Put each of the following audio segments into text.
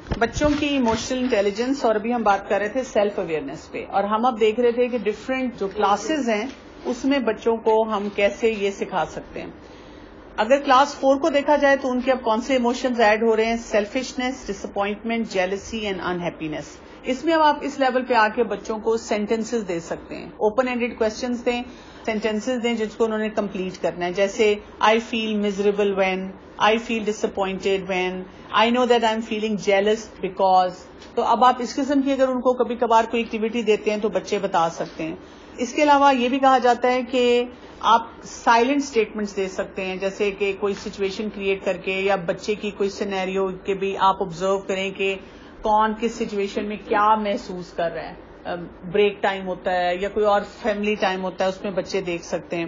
بچوں کی emotional intelligence, اور ابھی ہم بات کر رہے تھے سیلف اویئرنیس پہ، اور ہم اب دیکھ رہے تھے کہ ڈفرینٹ جو کلاسز ہیں اس میں بچوں کو ہم کیسے یہ سکھا سکتے ہیں. اگر کلاس 4 کو دیکھا جائے تو ان کے اب کون سے ایموشنز ایڈ ہو رہے ہیں؟ Selfishness, disappointment, jealousy and unhappiness. اس میں اب آپ اس لیول پہ آ کے بچوں کو سینٹینسز دے سکتے ہیں، اوپن اینڈیڈ کوشچنز دیں، سینٹینسز دیں جس کو انہوں نے کمپلیٹ کرنا ہے، جیسے I feel miserable when, I feel disappointed when, I know that I am feeling jealous because. تو اب آپ اس قسم کی اگر ان کو کبھی کبھار کوئی ایکٹیویٹی دیتے ہیں تو بچے بتا سکتے ہیں. اس کے علاوہ یہ بھی کہا جاتا ہے کہ آپ سائلنٹ اسٹیٹمنٹس دے سکتے ہیں، جیسے کہ کوئی سچویشن کریٹ کر کے یا بچے کی کوئی سینیریو کے بھی آپ آبزرو کریں کہ کون کس سچویشن میں کیا محسوس کر رہا ہے. بریک ٹائم ہوتا ہے یا کوئی اور فیملی ٹائم ہوتا ہے، اس میں بچے دیکھ سکتے ہیں.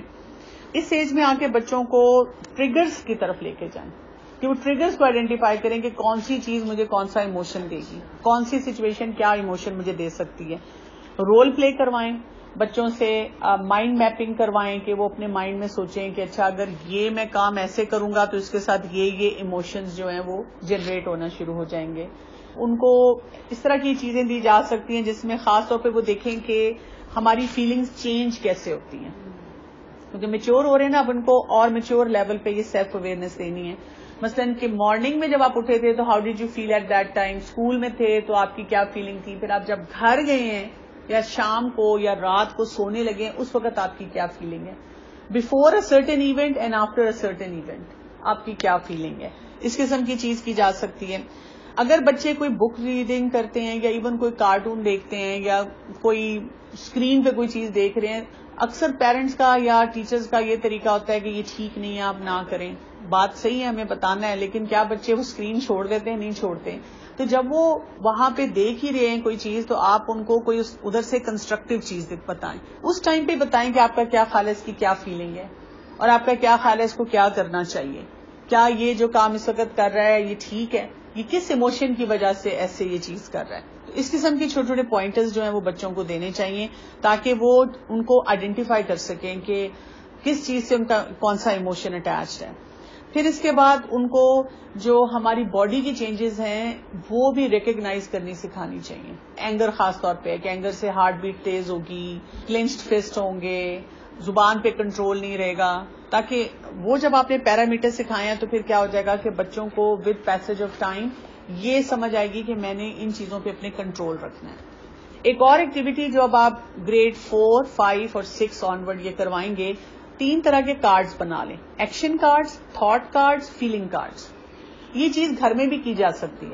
اس ایج میں آ کے بچوں کو ٹریگرز کی طرف لے کے جائیں کہ وہ ٹریگرز کو آئیڈینٹیفائی کریں کہ کون سی چیز مجھے کون سا ایموشن دے گی، کون سی سچویشن کیا ایموشن مجھے دے سکتی ہے. رول پلے کروائیں بچوں سے، مائنڈ میپنگ کروائیں کہ وہ اپنے مائنڈ میں سوچیں کہ اچھا اگر یہ میں کام ایسے کروں گا تو اس کے ساتھ یہ ایموشنز جو ہیں وہ جنریٹ ہونا شروع ہو جائیں گے. ان کو اس طرح کی چیزیں دی جا سکتی ہیں جس میں خاص طور پہ وہ دیکھیں کہ ہماری فیلنگز چینج کیسے ہوتی ہیں، کیونکہ میچور ہو رہے ہیں نا، اب ان کو اور میچور لیول پہ یہ سیلف اویئرنیس دینی ہے. مثلاً کہ مارننگ میں جب آپ اٹھے تھے تو how did you feel at that time, school میں تھے تو آپ کی کیا فیلنگ تھی، پھر آپ جب گھر گئے ہیں یا شام کو یا رات کو سونے لگے ہیں اس وقت آپ کی کیا فیلنگ ہے. Before a certain event and after a certain event آپ کی کیا فیلنگ ہے. اس قسم کی چیز کی جا سکتی ہے. اگر بچے کوئی بک ریڈنگ کرتے ہیں یا ایون کوئی کارٹون دیکھتے ہیں یا کوئی اسکرین پہ کوئی چیز دیکھ رہے ہیں، اکثر پیرنٹس کا یا ٹیچرز کا یہ طریقہ ہوتا ہے کہ یہ ٹھیک نہیں ہے، آپ نہ کریں. بات صحیح ہے، ہمیں بتانا ہے، لیکن کیا بچے وہ اسکرین چھوڑ دیتے ہیں؟ نہیں چھوڑتے. تو جب وہ وہاں پہ دیکھ ہی رہے ہیں کوئی چیز تو آپ ان کو کوئی ادھر سے کنسٹرکٹیو چیز بتائیں. اس ٹائم پہ بتائیں کہ آپ کا کیا خیال ہے، اس کی کیا فیلنگ ہے، اور آپ کا کیا خیال ہے اس کو کیا کرنا چاہیے. کیا یہ جو کام اس وقت کر رہا ہے یہ ٹھیک ہے، یہ کس ایموشن کی وجہ سے ایسے یہ چیز کر رہا ہے. تو اس قسم کے چھوٹے چھوٹے پوائنٹرز جو ہیں وہ بچوں کو دینے چاہیے تاکہ وہ ان کو آئیڈینٹیفائی کر سکیں کہ کس چیز سے ان کا کون سا ایموشن اٹیچڈ ہے. پھر اس کے بعد ان کو جو ہماری باڈی کی چینجز ہیں وہ بھی ریکگنائز کرنی سکھانی چاہیے. اینگر خاص طور پہ کہ اینگر سے ہارٹ بیٹ تیز ہوگی، کلینچڈ فسٹ ہوں گے، زبان پہ کنٹرول نہیں رہے گا، تاکہ وہ جب آپ نے پیرامیٹر سکھائے ہیں تو پھر کیا ہو جائے گا کہ بچوں کو ود پیسج آف ٹائم یہ سمجھ آئے گی کہ میں نے ان چیزوں پہ اپنے کنٹرول رکھنا ہے. ایک اور ایکٹیویٹی جو اب آپ گریڈ 4، 5 اور 6 آنورڈ یہ کروائیں گے، 3 طرح کے کارڈز بنا لیں، action cards, thought cards, feeling cards. یہ چیز گھر میں بھی کی جا سکتی ہے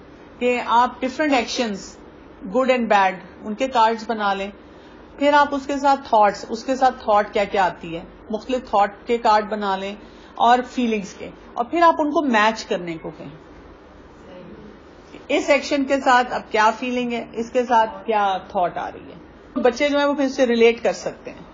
کہ آپ different actions, good and bad, ان کے کارڈز بنا لیں. پھر آپ اس کے ساتھ تھاٹس، اس کے ساتھ تھاٹ کیا کیا آتی ہے، مختلف تھاٹ کے کارڈ بنا لیں اور فیلنگز کے، اور پھر آپ ان کو میچ کرنے کو کہیں. اس ایکشن کے ساتھ اب کیا فیلنگ ہے، اس کے ساتھ کیا تھاٹ آ رہی ہے. بچے جو ہیں وہ پھر سے ریلیٹ کر سکتے ہیں.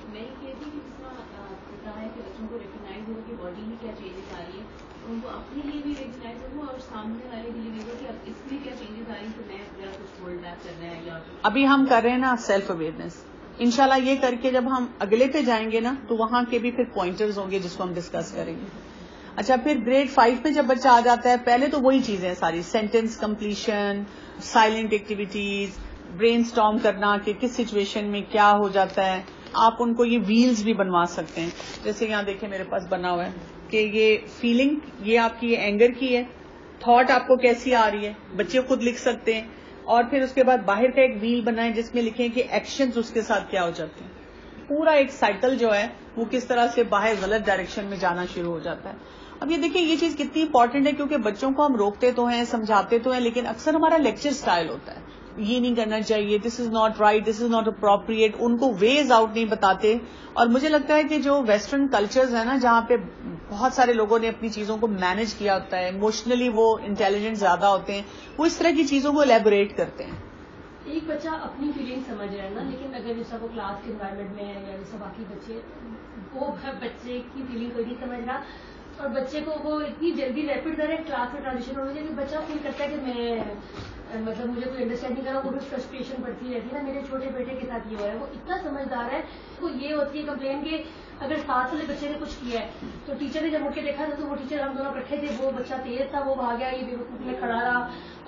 باڈی میں کیا چینجز آ رہی ہے، ان کو اپنے لیے بھی ریکگنائز ہو اور سامنے والے کے لیے بھی ہو کہ اب اس میں کیا چینجز آ رہی ہیں تو میں ذرا کچھ ہولڈ بیک کر رہا ہے. یا ابھی ہم کر رہے ہیں نا سیلف اویئرنیس، انشاءاللہ یہ کر کے جب ہم اگلے پہ جائیں گے نا تو وہاں کے بھی پھر پوائنٹرز ہوں گے جس کو ہم ڈسکس کریں گے. اچھا، پھر گریڈ 5 میں جب بچہ آ جاتا ہے، پہلے تو وہی چیزیں ساری، sentence completion, silent activities, brainstorm کرنا کہ کس سچویشن میں کیا ہو جاتا ہے. آپ ان کو یہ ویلز بھی بنوا سکتے ہیں، جیسے یہاں دیکھیں میرے پاس بنا ہوا ہے کہ یہ فیلنگ یہ آپ کی یہ اینگر کی ہے، تھاٹ آپ کو کیسی آ رہی ہے، بچے خود لکھ سکتے ہیں. اور پھر اس کے بعد باہر کا ایک ویل بنائیں جس میں لکھیں کہ ایکشنز اس کے ساتھ کیا ہو جاتے ہیں. پورا ایک سائیکل جو ہے وہ کس طرح سے باہر غلط ڈائریکشن میں جانا شروع ہو جاتا ہے. اب یہ دیکھیں یہ چیز کتنی امپورٹنٹ ہے، کیونکہ بچوں کو ہم روکتے تو ہیں، سمجھاتے تو ہیں، لیکن اکثر ہمارا لیکچر سٹائل ہوتا ہے یہ نہیں کرنا چاہیے، this is not right, this is not appropriate. ان کو ویز آؤٹ نہیں بتاتے. اور مجھے لگتا ہے کہ جو ویسٹرن کلچرز ہیں نا، جہاں پہ بہت سارے لوگوں نے اپنی چیزوں کو مینج کیا ہوتا ہے، ایموشنلی وہ انٹیلیجنٹ زیادہ ہوتے ہیں، وہ اس طرح کی چیزوں کو ایلیبوریٹ کرتے ہیں. ایک بچہ اپنی فیلنگ سمجھ رہا ہے نا، لیکن اگر جیسا وہ کلاس کے انوائرمنٹ میں ہے یا جیسا باقی بچے، وہ بچے کی فیلنگ کو نہیں سمجھ رہا اور بچے کو وہ اتنی جلدی ریپڈ طرح کلاس میں ٹرانزیشن ہو جائے کہ بچہ فیل کرتا ہے کہ میں مطلب مجھے کوئی انڈرسٹینڈ نہیں کرا، وہ بھی فرسٹریشن پڑتی رہتی ہے نا. میرے چھوٹے بیٹے کے ساتھ یہ ہوا ہے، وہ اتنا سمجھدار ہے، وہ یہ ہوتی ہے کمپلین کہ اگر ساتھ والے بچے نے کچھ کیا ہے تو ٹیچر نے جب مڑ کے دیکھا تھا تو وہ ٹیچر ہم دونوں اکٹھے تھے، وہ بچہ تیز تھا، وہ بھاگ گیا، یہ بیوقوف میں کھڑا رہا. اور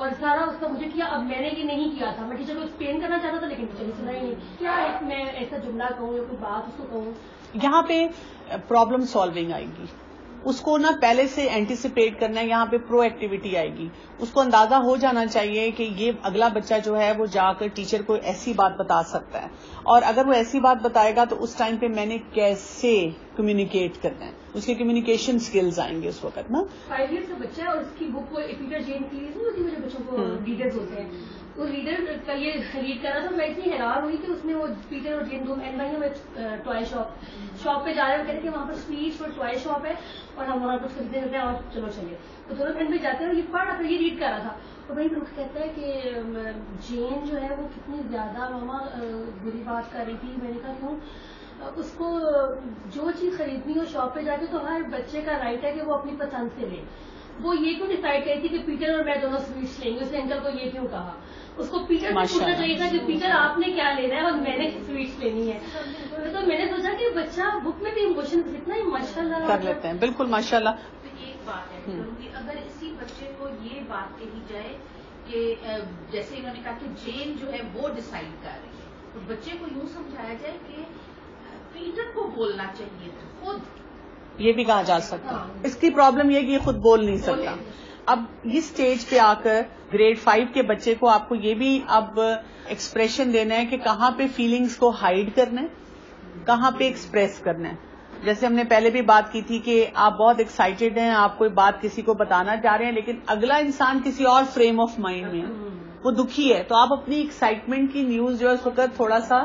اور سارا اس کا مجھے کیا. اب میں نے یہ نہیں کیا تھا, میں ٹیچر کو ایکسپلین کرنا چاہتا تھا لیکن ٹیچر نے سنا ہی نہیں. کیا میں ایسا جملہ کہوں یا کوئی بات اس کو کہوں. یہاں پہ پرابلم سالونگ آئے گی, اس کو نا پہلے سے اینٹیسپیٹ کرنا ہے. یہاں پہ پرو ایکٹیویٹی آئے گی. اس کو اندازہ ہو جانا چاہیے کہ یہ اگلا بچہ جو ہے وہ جا کر ٹیچر کو ایسی بات بتا سکتا ہے, اور اگر وہ ایسی بات بتائے گا تو اس ٹائم پہ میں نے کیسے کمیونیکیٹ کرنا ہے, اس کے کمیونیکیشن سکلز آئیں گے اس وقت نا. 5 ایئرس کا بچہ ہے اور اس کی بک کو پیٹر جین کی نہیں ہوتی, وہ جو بچوں کو ریڈرز ہوتے ہیں, وہ ریڈر کا یہ ریڈ کر رہا تھا. میں اتنی حیران ہوئی کہ اس میں وہ پیٹر اور جین دو اینڈ میں ٹوائے شاپ پہ جا رہے ہیں, کہتے ہیں کہ وہاں پر اسپیچ اور ٹوائے شاپ ہے اور ہم وہاں کچھ خریدنے لگتے ہیں اور چلو چلیے. تو دونوں فرینڈ میں جاتے ہیں اور یہ پڑھ رہا تھا, یہ ریڈ کر رہا تھا, اور وہیں رخ کہتا ہے کہ جین جو ہے وہ کتنی زیادہ ماما بری بات کر رہی تھی. میں نے کہا کیوں؟ اس کو جو چیز خریدنی ہو شاپ پہ جا کے تو ہر بچے کا رائٹ ہے کہ وہ اپنی پسند سے لے. وہ یہ کیوں ڈیسائڈ کری تھی کہ پیٹر اور میں دونوں سویٹس لیں گے؟ اس نے انکل کو یہ کیوں کہا؟ اس کو پیٹر سے پوچھنا چاہیے تھا کہ پیٹر آپ نے کیا لینا ہے اور میں نے سویٹس لینی ہے. تو میں نے سوچا کہ بچہ بک میں بھی ایموشن اتنا ہی ماشاء اللہ کر لیتے ہیں. بالکل ماشاء اللہ. ایک بات ہے اگر اسی بچے کو یہ بات کہی جائے کہ جیسے انہوں نے کہا کہ جین جو ہے وہ ڈیسائیڈ کر رہی ہے, تو بچے کو یوں سمجھایا جائے کہ پیٹر کو بولنا چاہیے تھا خود, یہ بھی کہا جا سکتا. اس کی پرابلم یہ کہ یہ خود بول نہیں سکتا. اب اس سٹیج پہ آ کر گریڈ 5 کے بچے کو آپ کو یہ بھی اب ایکسپریشن دینا ہے کہ کہاں پہ فیلنگز کو ہائیڈ کرنا ہے, کہاں پہ ایکسپریس کرنا ہے. جیسے ہم نے پہلے بھی بات کی تھی کہ آپ بہت ایکسائٹیڈ ہیں, آپ کوئی بات کسی کو بتانا چاہ رہے ہیں, لیکن اگلا انسان کسی اور فریم آف مائنڈ میں ہے, وہ دکھی ہے, تو آپ اپنی ایکسائٹمنٹ کی نیوز جو ہے اس وقت تھوڑا سا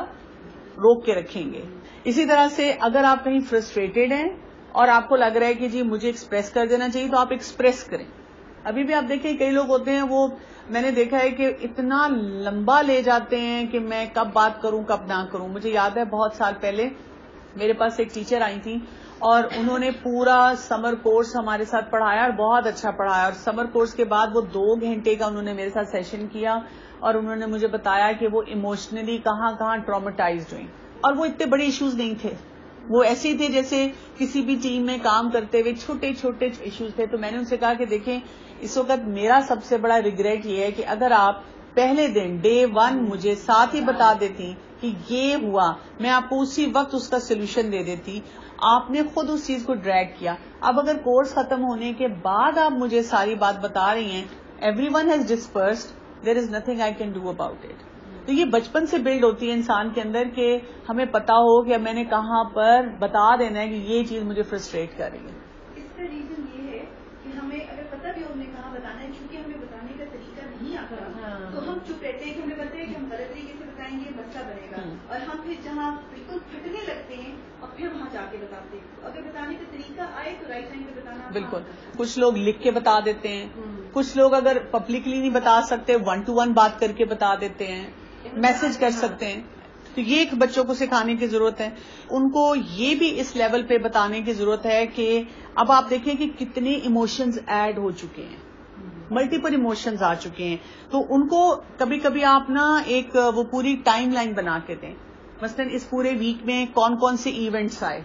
روک کے رکھیں گے. اسی طرح سے اگر آپ کہیں فرسٹریٹڈ ہیں اور آپ کو لگ رہا ہے کہ جی مجھے ایکسپریس کر دینا چاہیے, تو آپ ایکسپریس کریں. ابھی بھی آپ دیکھیں کئی لوگ ہوتے ہیں, وہ میں نے دیکھا ہے کہ اتنا لمبا لے جاتے ہیں کہ میں کب بات کروں کب نہ کروں. مجھے یاد ہے بہت سال پہلے میرے پاس ایک ٹیچر آئی تھی اور انہوں نے پورا سمر کورس ہمارے ساتھ پڑھایا اور بہت اچھا پڑھایا, اور سمر کورس کے بعد وہ 2 گھنٹے کا انہوں نے میرے ساتھ سیشن کیا اور انہوں نے مجھے بتایا کہ وہ ایموشنلی کہاں کہاں ٹرامیٹائزڈ ہوئی. اور وہ اتنے بڑے ایشوز نہیں تھے, وہ ایسے ہی تھے جیسے کسی بھی ٹیم میں کام کرتے ہوئے چھوٹے چھوٹے ایشوز تھے. تو میں نے ان سے کہا کہ دیکھیں اس وقت میرا سب سے بڑا ریگریٹ یہ ہے کہ اگر آپ پہلے دن ڈے 1 مجھے ساتھ ہی بتا دیتی کہ یہ ہوا, میں آپ کو اسی وقت اس کا سولوشن دے دیتی. آپ نے خود اس چیز کو ڈریگ کیا. اب اگر کورس ختم ہونے کے بعد آپ مجھے ساری بات بتا رہی ہیں, everyone has dispersed, there is nothing I can do about it. تو یہ بچپن سے بلڈ ہوتی ہے انسان کے اندر کہ ہمیں پتا ہو کہ میں نے کہاں پر بتا دینا ہے کہ یہ چیز مجھے فرسٹریٹ کر رہی ہے. اس کا ریزن یہ ہے کہ ہمیں اگر پتا بھی ہم نے کہاں بتانا ہے, کیونکہ ہمیں بتانے کا طریقہ نہیں آتا تو ہم چپ رہتے ہیں کہ ہمیں پتا ہے کہ ہم غلط طریقے سے بتائیں گے مسئلہ بنے گا, اور ہم پھر جہاں بالکل پھٹنے لگتے ہیں اور پھر وہاں جا کے بتاتے ہیں. اگر بتانے کا طریقہ آئے تو رائٹ ٹائم پہ بتانا. بالکل. کچھ لوگ لکھ کے بتا دیتے ہیں, کچھ لوگ اگر پبلکلی نہیں بتا سکتے 1 to 1 بات کر کے بتا دیتے ہیں, میسج کر سکتے ہیں. تو یہ ایک بچوں کو سکھانے کی ضرورت ہے. ان کو یہ بھی اس لیول پہ بتانے کی ضرورت ہے کہ اب آپ دیکھیں کہ کتنے ایموشنز ایڈ ہو چکے ہیں, ملٹیپل ایموشنز آ چکے ہیں. تو ان کو کبھی کبھی آپ نا ایک وہ پوری ٹائم لائن بنا کے دیں. مثلا اس پورے ویک میں کون کون سے ایونٹس آئے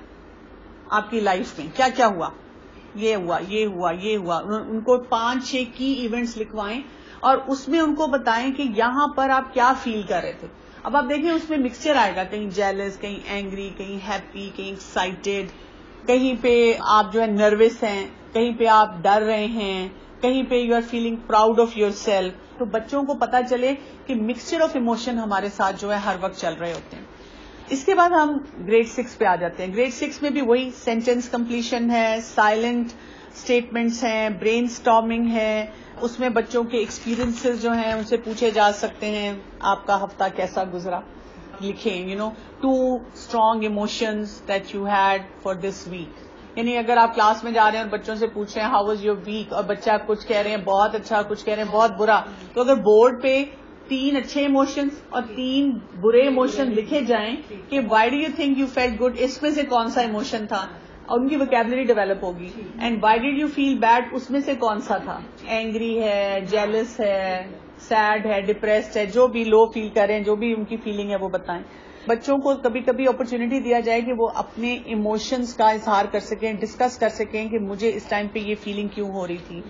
آپ کی لائف میں, کیا کیا ہوا, یہ ہوا یہ ہوا یہ ہوا. ان کو 5-6 کی ایونٹس لکھوائیں اور اس میں ان کو بتائیں کہ یہاں پر آپ کیا فیل کر رہے تھے. اب آپ دیکھیں اس میں مکسچر آئے گا, کہیں جیلس, کہیں اینگری, کہیں ہیپی, کہیں ایکسائٹیڈ, کہیں پہ آپ جو ہے نروس ہیں, کہیں پہ آپ ڈر رہے ہیں, کہیں پہ you are feeling proud of yourself. تو بچوں کو پتا چلے کہ مکسچر آف ایموشن ہمارے ساتھ جو ہے ہر وقت چل رہے ہوتے ہیں. اس کے بعد ہم گریڈ 6 پہ آ جاتے ہیں. گریڈ 6 میں بھی وہی سینٹینس کمپلیشن ہے, سائلنٹ اسٹیٹمنٹس ہیں, برین اسٹارمنگ ہے. اس میں بچوں کے ایکسپیرینسز جو ہیں ان سے پوچھے جا سکتے ہیں, آپ کا ہفتہ کیسا گزرا, لکھیں 2 strong emotions that you had for this week. یعنی اگر آپ کلاس میں جا رہے ہیں اور بچوں سے پوچھ رہے ہیں ہاؤ واز یور ویک, اور بچہ کچھ کہہ رہے ہیں بہت اچھا, کچھ کہہ رہے ہیں بہت برا, تو اگر بورڈ پہ 3 اچھے ایموشنز اور 3 برے ایموشن لکھے جائیں کہ why do you think you felt good, اس میں سے کون سا ایموشن تھا, اور ان کی ویکیبلری ڈیولپ ہوگی. And why did you feel bad, اس میں سے کون سا تھا, اینگری ہے, جیلس ہے, سیڈ ہے, ڈپریسڈ ہے, جو بھی لو فیل کریں, جو بھی ان کی فیلنگ ہے وہ بتائیں. بچوں کو کبھی کبھی اپرچونٹی دیا جائے کہ وہ اپنے ایموشنز کا اظہار کر سکیں, ڈسکس کر سکیں کہ مجھے اس ٹائم پہ یہ فیلنگ کیوں ہو رہی تھی.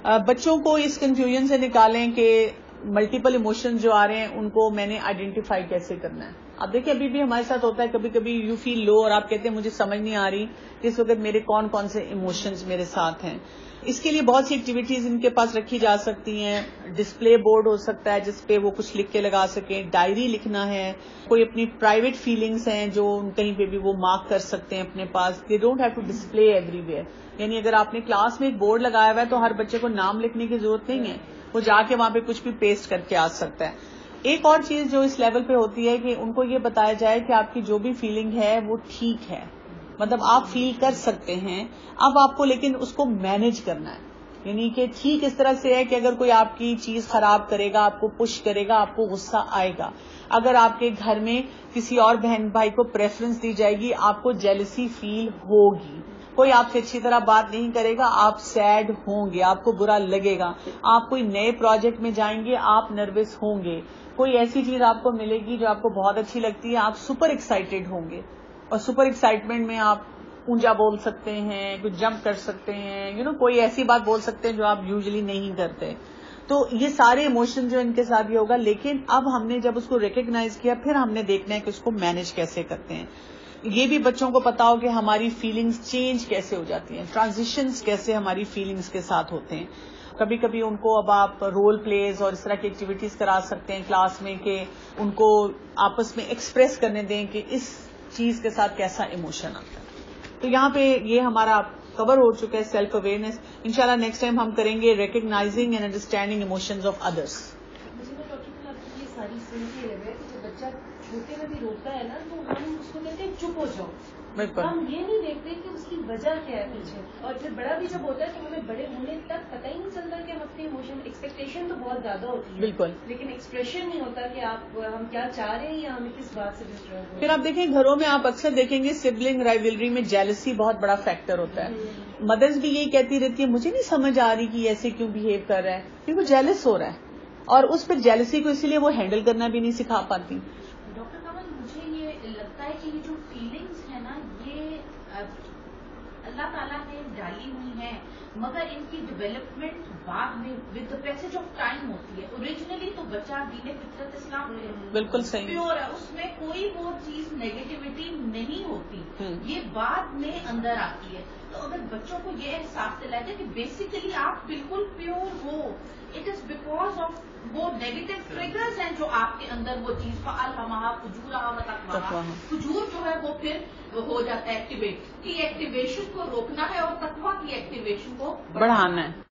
بچوں کو اس کنفیوژن سے نکالیں کہ ملٹیپل ایموشنز جو آ رہے ہیں ان کو میں نے آئیڈینٹیفائی کیسے کرنا ہے. اب دیکھیں ابھی بھی ہمارے ساتھ ہوتا ہے کبھی کبھی یو فیل لو اور آپ کہتے ہیں مجھے سمجھ نہیں آ رہی اس وقت میرے کون کون سے ایموشنز میرے ساتھ ہیں. اس کے لیے بہت سی ایکٹیویٹیز ان کے پاس رکھی جا سکتی ہیں. ڈسپلے بورڈ ہو سکتا ہے جس پہ وہ کچھ لکھ کے لگا سکیں. ڈائری لکھنا ہے. کوئی اپنی پرائیویٹ فیلنگس ہیں جو کہیں پہ بھی وہ مارک کر سکتے ہیں اپنے پاس. They don't have to display everywhere. یعنی اگر آپ نے کلاس میں ایک بورڈ لگایا ہوا ہے تو ہر بچے کو نام لکھنے کی ضرورت نہیں ہے. وہ جا کے وہاں پہ کچھ بھی پیسٹ کر کے آ سکتا ہے. ایک اور چیز جو اس لیول پہ ہوتی ہے کہ ان کو یہ بتایا جائے کہ آپ کی جو بھی فیلنگ ہے وہ ٹھیک ہے, مطلب آپ فیل کر سکتے ہیں. اب آپ کو لیکن اس کو مینج کرنا ہے. یعنی کہ ٹھیک اس طرح سے ہے کہ اگر کوئی آپ کی چیز خراب کرے گا, آپ کو پش کرے گا, آپ کو غصہ آئے گا. اگر آپ کے گھر میں کسی اور بہن بھائی کو پریفرنس دی جائے گی آپ کو جیلسی فیل ہوگی. کوئی آپ سے اچھی طرح بات نہیں کرے گا آپ سیڈ ہوں گے, آپ کو برا لگے گا. آپ کوئی نئے پروجیکٹ میں جائیں گے آپ نروس ہوں گے. کوئی ایسی چیز آپ کو ملے گی جو آپ کو بہت اچھی لگتی ہے آپ سپر ایکسائٹیڈ ہوں گے. اور سپر ایکسائٹمنٹ میں آپ اونچا بول سکتے ہیں, کچھ جمپ کر سکتے ہیں, کوئی ایسی بات بول سکتے ہیں جو آپ یوزلی نہیں کرتے. تو یہ سارے ایموشن جو ان کے ساتھ بھی ہوگا. لیکن اب ہم نے جب اس کو ریکگنائز کیا پھر ہم نے دیکھنا ہے کہ اس کو مینج کیسے کرتے ہیں. یہ بھی بچوں کو پتا ہو کہ ہماری فیلنگز چینج کیسے ہو جاتی ہیں, ٹرانزیشنز کیسے ہماری فیلنگز کے ساتھ ہوتے ہیں. کبھی کبھی ان کو اب آپ رول پلیز اور اس طرح کی ایکٹیویٹیز کرا سکتے ہیں کلاس میں کہ ان کو آپس میں ایکسپریس کرنے دیں کہ اس چیز کے ساتھ کیسا ایموشن آتا ہے. تو یہاں پہ یہ ہمارا کور ہو چکا ہے سیلف اویئرنیس. انشاءاللہ نیکسٹ ٹائم ہم کریں گے recognizing and understanding emotions of others. مجھے نا ڈاکٹر صاحب آپ کی یہ ساری سن کے لگ رہا ہے کہ جب بچہ چھوٹے میں بھی روتا ہے نا تو ہم اس کو کہتے ہیں چپ ہو جاؤ. بالکل ہم یہ نہیں دیکھتے کہ اس کی وجہ کیا ہے پیچھے. اور پھر بڑا بھی جب ہوتا ہے تو ہمیں بڑے ہونے تک پتہ ہی نہیں چلتا کہ ہم اپنے ایموشن ایکسپیکٹیشن تو بہت زیادہ ہوتی ہے بالکل, لیکن ایکسپریشن نہیں ہوتا کہ ہم کیا چاہ رہے ہیں یا ہمیں کس بات سے ڈسٹرب ہو. پھر آپ دیکھیں گھروں میں آپ اکثر دیکھیں گے سبلنگ رائیولری میں جیلسی بہت بڑا فیکٹر ہوتا ہے. مدرز بھی یہی کہتی رہتی ہے مجھے نہیں سمجھ آ رہی کہ ایسے کیوں بہیو کر رہا ہے, کیونکہ وہ جیلس ہو رہا ہے اور اس پہ جیلسی کو اسی لیے وہ ہینڈل کرنا بھی نہیں سکھا پاتی. ڈاکٹر کنول مجھے یہ لگتا ہے کہ یہ جو فیلنگز ہیں نا یہ اللہ تعالیٰ نے ڈالی ہوئی ہیں مگر ان کی ڈیولپمنٹ بعد میں with the passage of time ہوتی ہے. اوریجنلی تو بچہ دین فطرت اسلام بالکل صحیح پیور ہے, اس میں کوئی وہ چیز نیگیٹیوٹی نہیں ہوتی, یہ بعد میں اندر آتی ہے. تو اگر بچوں کو یہ احساس دلایا جائے کہ بیسیکلی آپ بالکل پیور ہو, اٹ از بیکاز آف وہ نیگیٹو ٹریگرز ہیں جو آپ کے اندر وہ چیز فَأَلْهَمَهَا فُجُورَهَا وَتَقْوَاهَا, فجور جو ہے وہ پھر ہو جاتا ہے ایکٹیویٹ. کی ایکٹیویشن کو روکنا ہے اور تقویٰ کی ایکٹیویشن کو بڑھانا ہے.